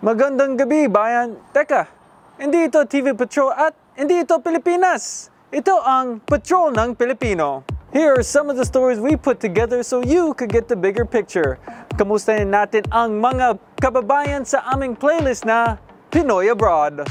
Magandang gabi, bayan. Teka, hindi ito TV Patrol at hindi ito Pilipinas. Ito ang Patrol ng Pilipino. Here are some of the stories we put together so you could get the bigger picture. Kamustahin natin ang mga kababayan sa aming playlist na Pinoy Abroad.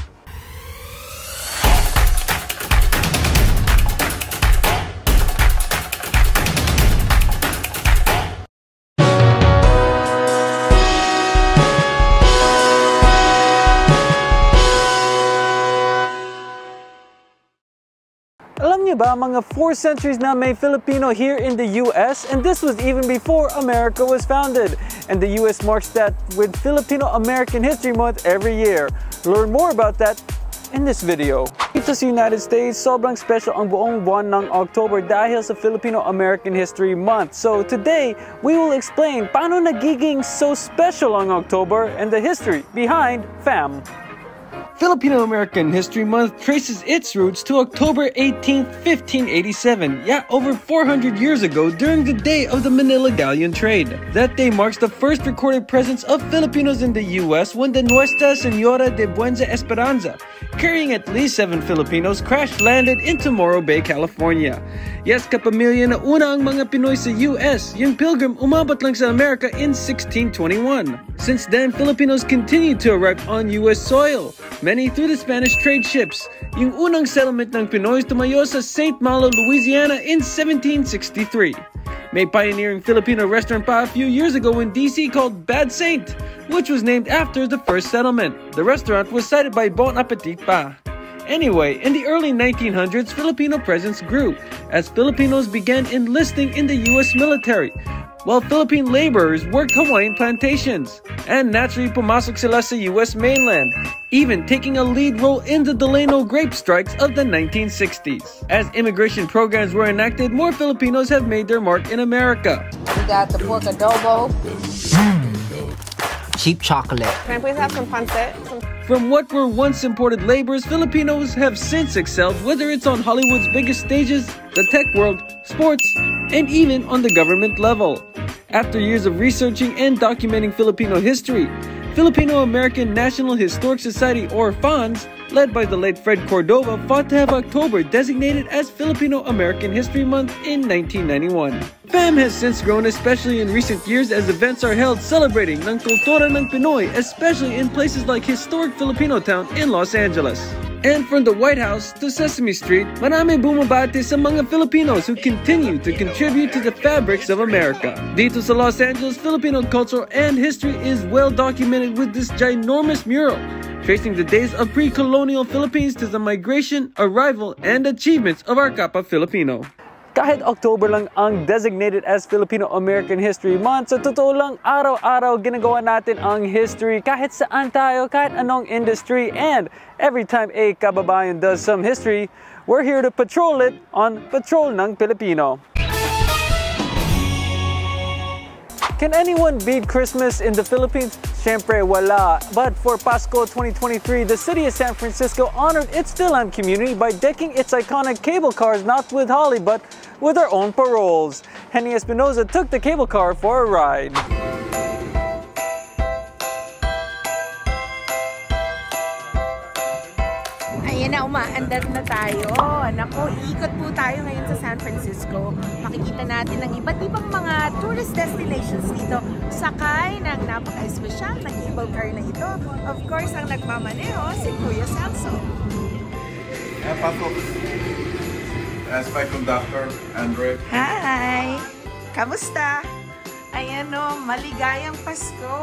Alam niyo ba, mga 4 centuries na may Filipino here in the US, and this was even before America was founded. And the US marks that with Filipino-American History Month every year. Learn more about that in this video. Dito sa United States, sobrang special ang buong buwan ng October dahil sa Filipino-American History Month. So today, we will explain paano nagiging so special ang October and the history behind FAM. Filipino-American History Month traces its roots to October 18, 1587, over 400 years ago during the day of the Manila Galleon trade. That day marks the first recorded presence of Filipinos in the U.S. when the Nuestra Senora de Buena Esperanza, carrying at least 7 Filipinos, crash-landed into Morro Bay, California. Yes, kapamilya na una ang mga Pinoy sa U.S., yung Pilgrim umabot lang sa America in 1621. Since then, Filipinos continued to arrive on U.S. soil, many through the Spanish trade ships. Yung unang settlement ng Pinoy tumayo sa St. Malo, Louisiana in 1763. May pioneering Filipino restaurant pa a few years ago in DC called Bad Saint, which was named after the first settlement. The restaurant was cited by Bon Appetit pa. Anyway, in the early 1900s, Filipino presence grew as Filipinos began enlisting in the U.S. military, while Philippine laborers worked Hawaiian plantations. And naturally, pumasok sila sa U.S. mainland, even taking a lead role in the Delano grape strikes of the 1960s. As immigration programs were enacted, more Filipinos have made their mark in America. We got the pork adobo. Cheap chocolate. Can I please have some pancit? From what were once imported laborers, Filipinos have since excelled, whether it's on Hollywood's biggest stages, the tech world, sports, and even on the government level. After years of researching and documenting Filipino history, Filipino-American National Historic Society, or FANS, led by the late Fred Cordova, fought to have October designated as Filipino-American History Month in 1991. FAM has since grown, especially in recent years, as events are held celebrating ng kultura ng Pinoy, especially in places like historic Filipino town in Los Angeles. And from the White House to Sesame Street, marami bumabati sa mga Filipinos who continue to contribute to the fabrics of America. Dito sa Los Angeles, Filipino culture and history is well documented with this ginormous mural, tracing the days of pre-colonial Philippines to the migration, arrival, and achievements of our Kapwa Filipino. Kahit October lang ang designated as Filipino-American History Month, sa totoo lang, araw-araw ginagawa natin ang history kahit saan tayo, kahit anong industry, and every time a kababayan does some history, we're here to patrol it on Patrol ng Pilipino. Can anyone beat Christmas in the Philippines? Siyempre wala. But for Pasko 2023, the city of San Francisco honored its Philam community by decking its iconic cable cars not with holly but with their own paroles. Henny Espinoza took the cable car for a ride. Ayan na, umaandar na tayo. Naku, ikot po tayo ngayon sa San Francisco. Makikita natin ang iba't ibang mga tourist destinations dito. Sakay ng napaka-espesyal na cable car na ito. Of course, ang nagmamaneho si Kuya Celso. Pasok. As my conductor, Andre. Hi! Kamusta? Ayan o, maligayang Pasko!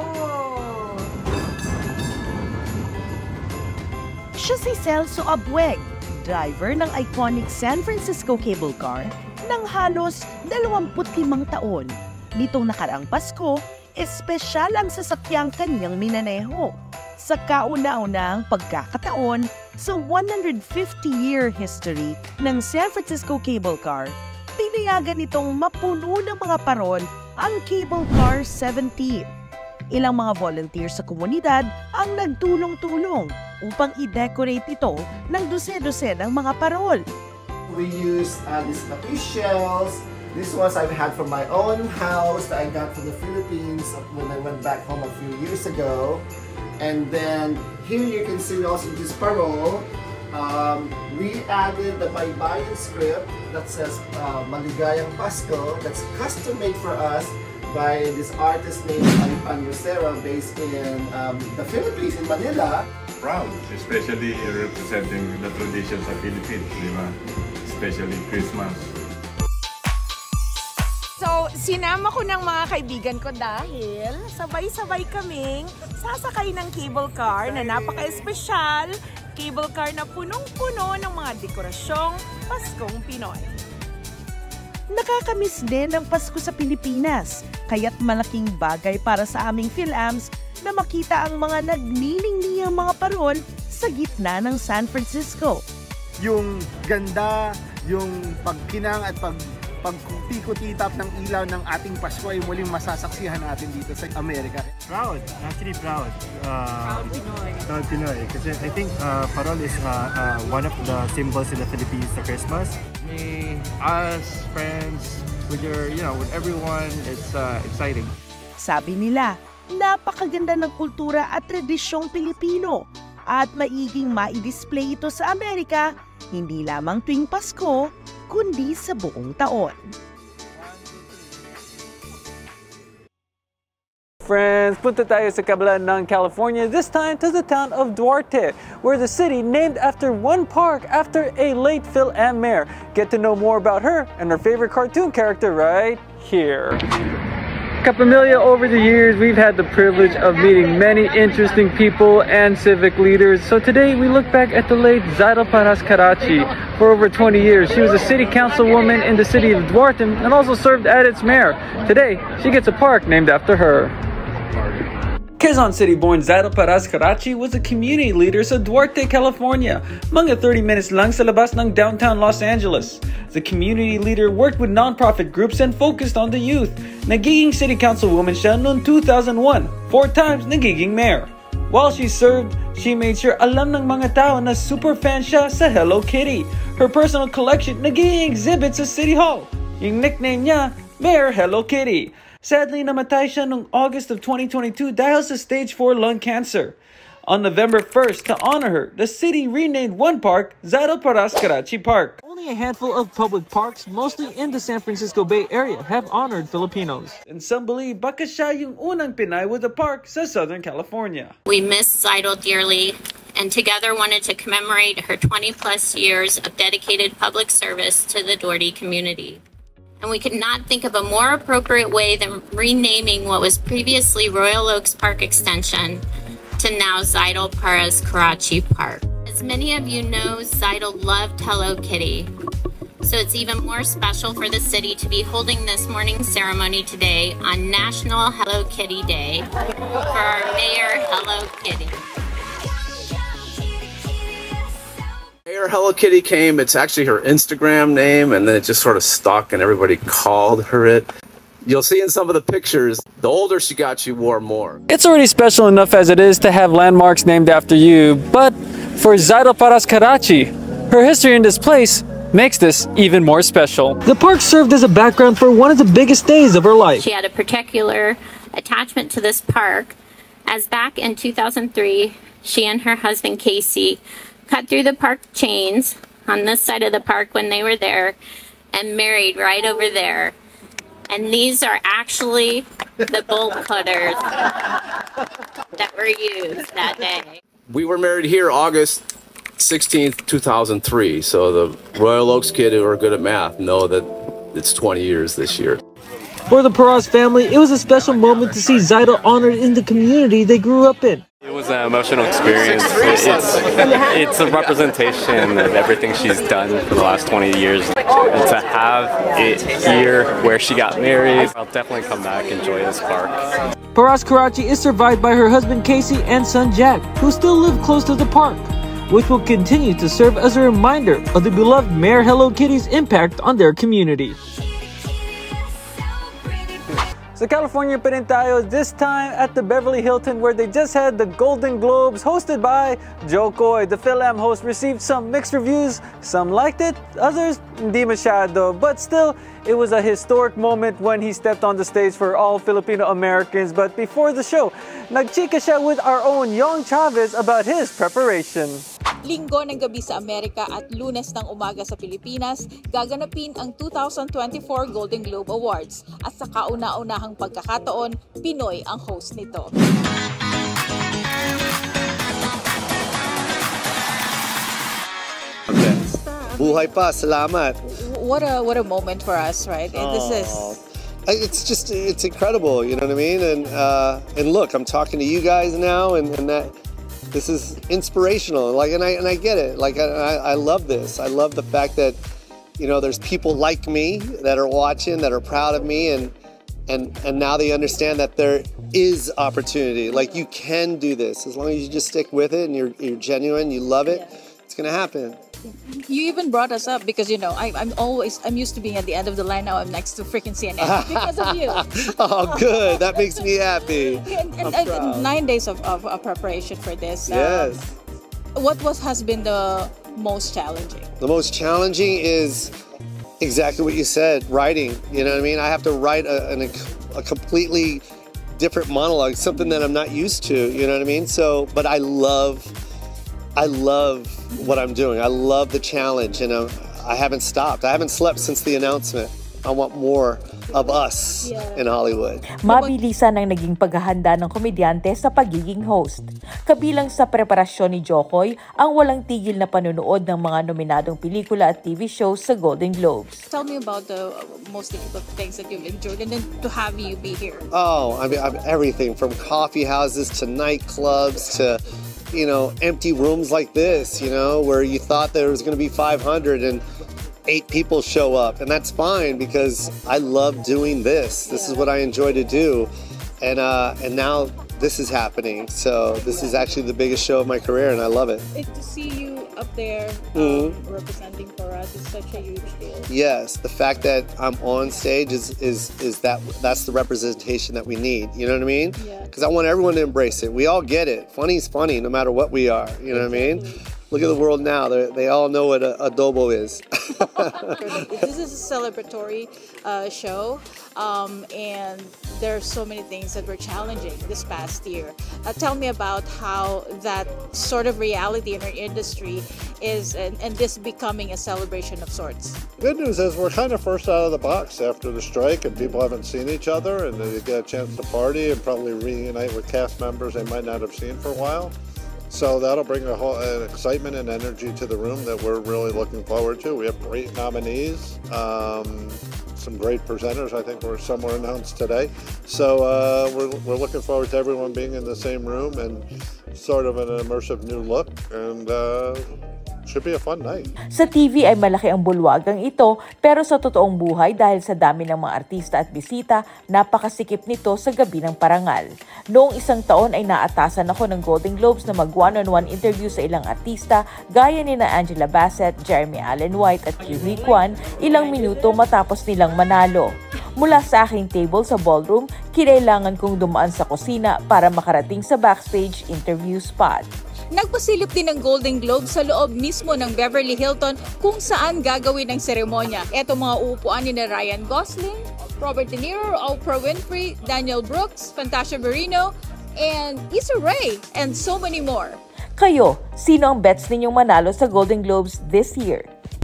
Siya si Celso Abueg, driver ng iconic San Francisco cable car ng halos 25 taon. Nitong nakaraang Pasko, espesyal ang sasakyang kanyang minaneho. Sa kauna-unahang pagkakataon sa 150-year history ng San Francisco cable car, pinayagan itong mapuno ng mga paron ang Cable Car 17. Ilang mga volunteers sa komunidad ang nagtulong-tulong upang i-decorate ito ng dose-dosenang mga parol. We use these cookie shells. These ones I've had from my own house that I got from the Philippines when I went back home a few years ago. And then here you can see also this parole. We added the Baybayin script that says Maligayang Pasko. That's custom made for us by this artist named Alipan Yosera, based in the Philippines, in Manila. Proud, especially representing the traditions of Philippines, di ba? Especially Christmas. So, sinama ko ng mga kaibigan ko dahil sabay-sabay kaming sasakay ng cable car na napaka-espesyal. Cable car na punong-puno ng mga dekorasyong Paskong Pinoy. Nakakamiss din ang Pasko sa Pilipinas, kaya't malaking bagay para sa aming PhilAms na makita ang mga nagniningningang mga parol sa gitna ng San Francisco. Yung ganda, yung pagkinang at pagkutitap ng ilaw ng ating Pasko ay muling masasaksihan natin dito sa Amerika. Proud, actually proud. Proud Pinoy. Proud Pinoy. Kasi I think parol is one of the symbols in the Philippines sa Christmas. Me, us, friends, with with everyone, it's exciting. Sabi nila, napakaganda ng kultura at tradisyong Pilipino at maiging mai-display ito sa Amerika, hindi lamang tuwing Pasko, kundi sa buong taon. Friends, punta tayo sa kabilaan ng California, this time to the town of Duarte, where the city named after one park after a late PhilAm mayor. Get to know more about her and her favorite cartoon character right here. Kapamilya, over the years, we've had the privilege of meeting many interesting people and civic leaders. So today, we look back at the late Zaida Parras-Carachi. For over 20 years, she was a city councilwoman in the city of Duarte and also served as its mayor. Today, she gets a park named after her. Quezon City-born Zaida Parras-Carachi was a community leader sa Duarte, California, mga 30 minutes lang sa labas ng downtown Los Angeles. The community leader worked with nonprofit groups and focused on the youth. Nagiging city councilwoman siya noong 2001, 4 times nagiging mayor. While she served, she made sure alam ng mga tao na super fan siya sa Hello Kitty. Her personal collection nagiging exhibit sa City Hall. Yung nickname niya, Mayor Hello Kitty. Sadly, namatay siya noong August of 2022 dahil sa stage 4 lung cancer. On November 1st, to honor her, the city renamed one park Zaida Parras-Carachi Park. Only a handful of public parks, mostly in the San Francisco Bay Area, have honored Filipinos. And some believe baka siya yung unang Pinay with a park sa Southern California. We miss Zaida dearly and together wanted to commemorate her 20-plus years of dedicated public service to the Duarte community. And we could not think of a more appropriate way than renaming what was previously Royal Oaks Park Extension to now Zaida Parras-Carachi Park. As many of you know, Zaida loved Hello Kitty. So it's even more special for the city to be holding this morning ceremony today on National Hello Kitty Day for our Mayor Hello Kitty. Mayor Hello Kitty came, it's actually her Instagram name, and then it just sort of stuck and everybody called her it. You'll see in some of the pictures, the older she got, she wore more. It's already special enough as it is to have landmarks named after you, but for Zaida Parras-Carachi, her history in this place makes this even more special. The park served as a background for one of the biggest days of her life. She had a particular attachment to this park, as back in 2003, she and her husband Casey cut through the park chains on this side of the park when they were there and married right over there. And these are actually the bolt cutters that were used that day. We were married here August 16th, 2003. So the Royal Oaks kid who are good at math know that it's 20 years this year. For the Parras family, it was a special moment to see Zaida honored in the community they grew up in. It was an emotional experience. It's a representation of everything she's done for the last 20 years. And to have it here where she got married, I'll definitely come back and enjoy this park. Parras-Carachi is survived by her husband Casey and son Jack, who still live close to the park, which will continue to serve as a reminder of the beloved Mayor Hello Kitty's impact on their community. Sa California pa rin tayo, this time at the Beverly Hilton where they just had the Golden Globes hosted by Joe Coy. The Phil-Am host received some mixed reviews. Some liked it, others hindi masyado. But still, it was a historic moment when he stepped on the stage for all Filipino Americans. But before the show, nagchika siya with our own Yong Chavez about his preparation. Linggo ng gabi sa Amerika at Lunes ng umaga sa Pilipinas, gaganapin ang 2024 Golden Globe Awards. At sa kauna-unahang pagkakataon, Pinoy ang host nito. Buhay pa, salamat. What a moment for us, right? This is... It's incredible, you know what I mean? And look, I'm talking to you guys now, and that this is inspirational. Like, and I get it. Like, I love this. I love the fact that, you know, there's people like me that are watching, that are proud of me, and now they understand that there is opportunity. Like, you can do this as long as you just stick with it and you're genuine, you love it. It's gonna happen. You even brought us up because, you know, I'm used to being at the end of the line. Now I'm next to freaking CNN because of you. Oh, good. That makes me happy. And 9 days of preparation for this. Yes. What has been the most challenging? The most challenging is exactly what you said, writing. You know what I mean? I have to write a completely different monologue, something that I'm not used to. You know what I mean? So, but I love what I'm doing. I love the challenge, and I haven't stopped. I haven't slept since the announcement. I want more of us in Hollywood. Mabilisan ang naging paghahanda ng komedyante sa pagiging host. Kabilang sa preparasyon ni Jokoy ang walang tigil na panunood ng mga nominadong pelikula at TV shows sa Golden Globes. Tell me about the most difficult things that you've enjoyed and then to have you be here. Oh, I mean, everything from coffee houses to nightclubs to, you know, empty rooms like this, you know, where you thought there was going to be 500 and 8 people show up, and that's fine because I love doing this. This is what I enjoy to do, and now this is happening. So this is actually the biggest show of my career, and I love it. To see you up there representing for us is such a huge deal. Yes, the fact that I'm on stage is that's the representation that we need. You know what I mean? Because I want everyone to embrace it. We all get it. Funny's funny, no matter what we are. You know what I mean? Look at the world now. They all know what adobo is. This is a celebratory show, and there are so many things that were challenging this past year. Tell me about how that sort of reality in our industry is, and this becoming a celebration of sorts. Good news is we're kind of first out of the box after the strike, and people haven't seen each other, and they get a chance to party and probably reunite with cast members they might not have seen for a while. So that'll bring an excitement and energy to the room that we're really looking forward to. We have great nominees, some great presenters. I think some were announced today. So we're looking forward to everyone being in the same room and sort of an immersive new look. And should be a fun night. Sa TV ay malaki ang bulwagang ito, pero sa totoong buhay dahil sa dami ng mga artista at bisita, napakasikip nito sa gabi ng parangal. Noong isang taon ay naatasan ako ng Golden Globes na mag one-on-one interview sa ilang artista gaya ni na Angela Bassett, Jeremy Allen White at Kiwi Kwan ilang minuto matapos nilang manalo. Mula sa aking table sa ballroom, kinailangan kong dumaan sa kusina para makarating sa backstage interview spot. Nagpasilip din ng Golden Globe sa loob mismo ng Beverly Hilton kung saan gagawin ang seremonya. Ito mga uupuan ni Ryan Gosling, Robert De Niro, Oprah Winfrey, Daniel Brooks, Fantasia Barrino, and Issa Rae, and so many more. Kayo, sino ang bets ninyong manalo sa Golden Globes this year?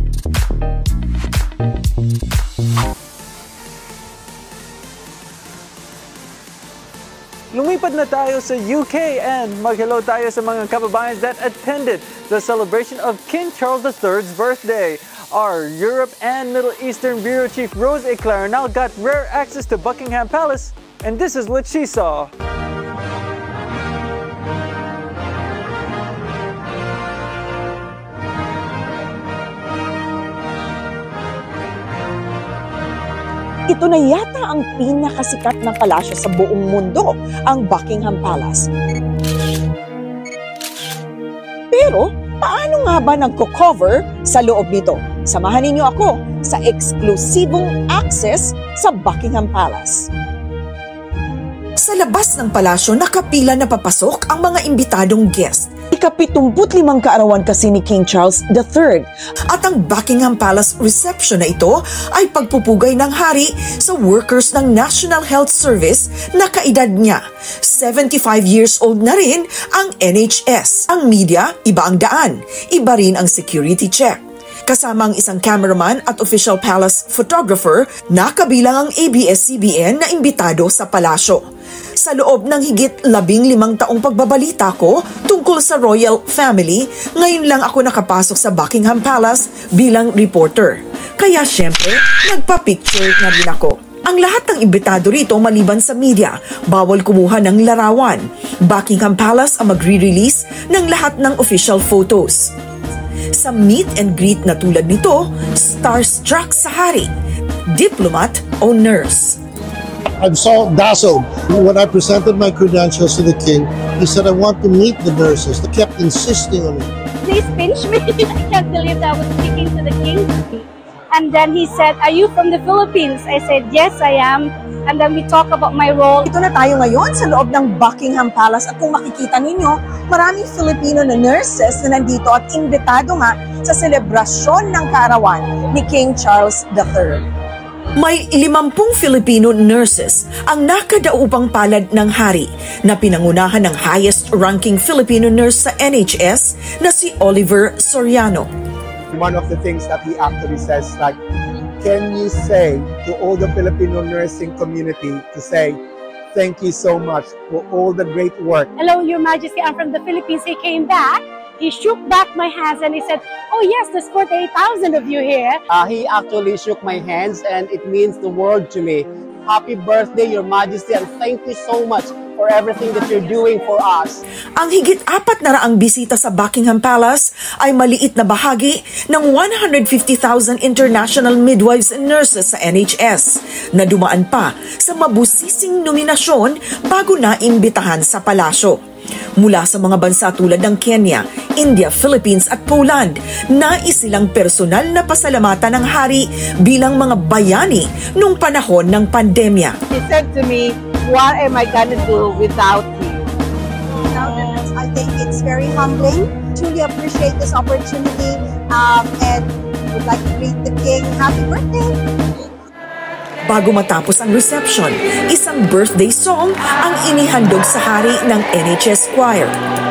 Lumipad na tayo sa UK and mag-hello tayo sa mga kababayan that attended the celebration of King Charles III's birthday. Our Europe and Middle Eastern Bureau Chief Rose Eclair now got rare access to Buckingham Palace, and this is what she saw. Ito na yata ang pinakasikat na palasyo sa buong mundo, ang Buckingham Palace. Pero, paano nga ba nagko-cover sa loob nito? Samahan ninyo ako sa eksklusibong access sa Buckingham Palace. Sa labas ng palasyo, nakapila na papasok ang mga imbitadong guest. Ika-75 kaarawan kasi ni King Charles III. At ang Buckingham Palace reception na ito ay pagpupugay ng hari sa workers ng National Health Service na kaedad niya. 75 years old na rin ang NHS. Ang media, iba ang daan. Iba rin ang security check. Kasama ang isang cameraman at official palace photographer na kabilang ang ABS-CBN na imbitado sa palasyo. Sa loob ng higit 15 taong pagbabalita ko tungkol sa royal family, ngayon lang ako nakapasok sa Buckingham Palace bilang reporter. Kaya syempre, nagpa-picture na rin ako. Ang lahat ng imbitado rito maliban sa media, bawal kumuha ng larawan. Buckingham Palace ang magre-release ng lahat ng official photos. Sa meet and greet na tulad nito, starstruck sa hari, diplomat o nurse. I'm so dazzled. When I presented my credentials to the king, he said, I want to meet the nurses. They kept insisting on it. Please pinch me. I can't believe that I was speaking to the king. And then he said, are you from the Philippines? I said, yes, I am. And then we talk about my role. Ito na tayo ngayon sa loob ng Buckingham Palace at kung makikita ninyo, maraming Filipino na nurses na nandito at imbitado nga sa selebrasyon ng kaarawan ni King Charles III. May 50 Filipino nurses ang nakadaupang palad ng hari na pinangunahan ng highest-ranking Filipino nurse sa NHS na si Oliver Soriano. One of the things that he actually says, like, can you say to all the Filipino nursing community to say, thank you so much for all the great work. Hello, Your Majesty, I'm from the Philippines. He came back, he shook back my hands and he said, oh yes, there's 48,000 of you here. He actually shook my hands and it means the world to me. Happy birthday, Your Majesty, and thank you so much for everything that you're doing for us. Ang higit 400 bisita sa Buckingham Palace ay maliit na bahagi ng 150,000 international midwives and nurses sa NHS na dumaan pa sa mabusising nominasyon bago na imbitahan sa palasyo. Mula sa mga bansa tulad ng Kenya, India, Philippines at Poland, nais silang personal na pasalamatan ng hari bilang mga bayani nung panahon ng pandemya. He said to me, what am I gonna do without you? I think it's very humbling. Truly appreciate this opportunity and would like to greet the King. Happy birthday! Bago matapos ang reception, isang birthday song ang inihandog sa hari ng NHS Choir.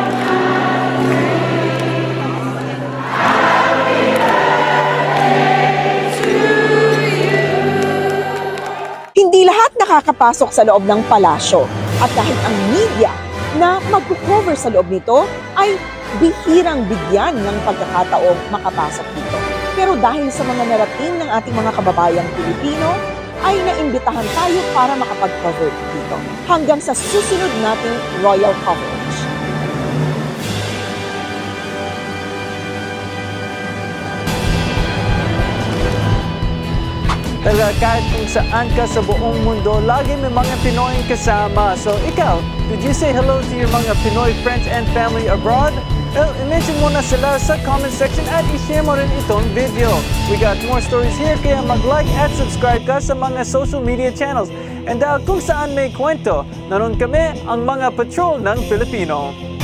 Hindi lahat nakakapasok sa loob ng palasyo at kahit ang media na magko-cover sa loob nito ay bihirang bigyan ng pagkakataong makapasok dito. Pero dahil sa mga narating ng ating mga kababayang Pilipino, ay naimbitahan tayo para makapag-cover dito hanggang sa susunod nating royal coverage. Talaga kahit kung saan ka sa buong mundo, lagi may mga Pinoy kasama. So ikaw, did you say hello to your mga Pinoy friends and family abroad? Well, i-mention mo na sila sa comment section at i-share mo rin itong video. We got more stories here, kaya mag-like at subscribe ka sa mga social media channels. And kung saan may kwento, naroon kami ang mga patrol ng Pilipino.